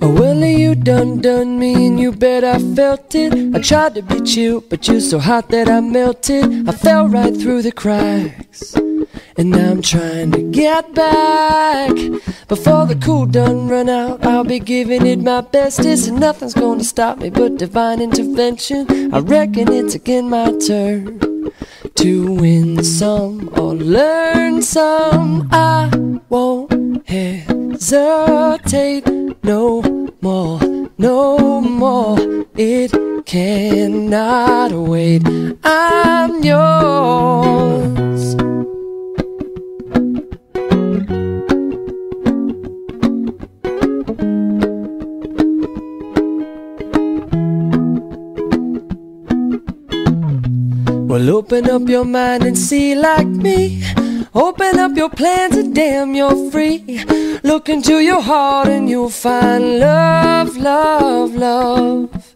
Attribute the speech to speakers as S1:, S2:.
S1: Oh, well, you done me, and you bet I felt it. I tried to beat you, but you're so hot that I melted. I fell right through the cracks, and now I'm trying to get back. Before the cool done run out, I'll be giving it my bestest, and nothing's gonna stop me but divine intervention. I reckon it's again my turn to win some or learn some. I won't hesitate no more, no more. It cannot wait. I'm yours. Well, open up your mind and see like me. Open up your plans and damn, you're free. Look into your heart and you'll find love, love, love.